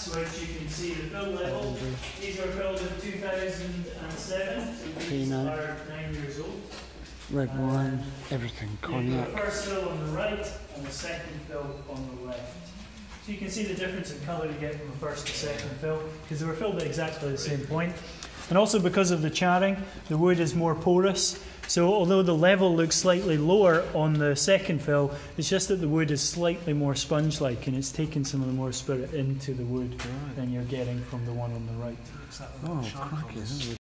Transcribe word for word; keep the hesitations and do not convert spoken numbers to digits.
which you can see the fill level. These were filled in two thousand seven, so these Fino. are nine years old. Red Um, wine, everything, You've cognac. got the first fill on the right and the second fill on the left. So you can see the difference in colour you get from the first to second fill, because they were filled at exactly the same point. And also because of the charring, the wood is more porous. So although the level looks slightly lower on the second fill, it's just that the wood is slightly more sponge-like, and it's taken some of the more spirit into the wood Right. than you're getting from the one on the right. Looks like a Oh, charcoal. crikey.